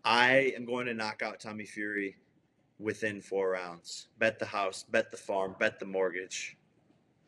I am going to knock out Tommy Fury within 4 rounds. Bet the house, bet the farm, bet the mortgage.